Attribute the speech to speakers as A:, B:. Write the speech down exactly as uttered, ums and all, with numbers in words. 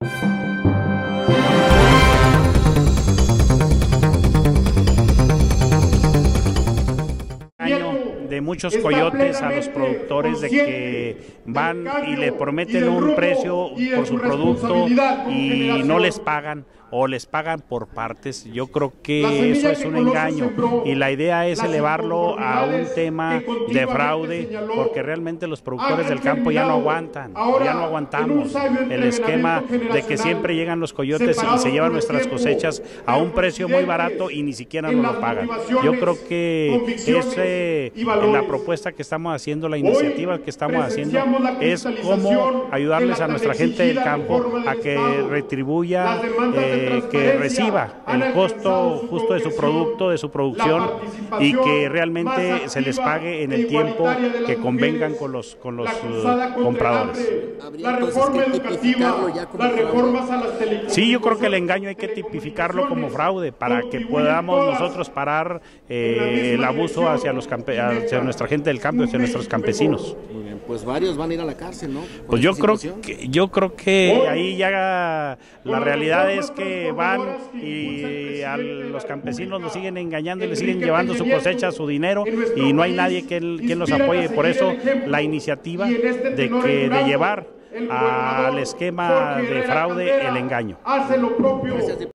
A: De muchos coyotes a los productores de que van y le prometen un precio por su producto y no les pagan o les pagan por partes. Yo creo que eso es un engaño y la idea es elevarlo a un tema de fraude, porque realmente los productores del campo ya no aguantan, ya no aguantamos el esquema de que siempre llegan los coyotes y se llevan nuestras cosechas a un precio muy barato y ni siquiera nos lo pagan. Yo creo que ese, la propuesta que estamos haciendo, la iniciativa que estamos haciendo es cómo ayudarles a nuestra gente del campo a que retribuya, eh, que reciba el costo justo de su producto, de su producción, y que realmente se les pague en el tiempo que convengan con los, con los uh, compradores.
B: ¿Habría entonces que tipificarlo ya como fraude?
A: Sí, yo creo que el engaño hay que tipificarlo como fraude para que podamos nosotros parar eh, el abuso hacia, los campe hacia nuestra gente del campo, hacia nuestros campesinos.
B: Muy bien, pues varios van a ir a la cárcel, ¿no?
A: Pues yo creo que yo creo que ahí ya la realidad es que van y a los campesinos los siguen engañando y les siguen llevando su cosecha, su dinero, y no hay nadie que quien los apoye. Por eso la iniciativa de que de llevar al esquema de fraude el engaño.
B: Gracias,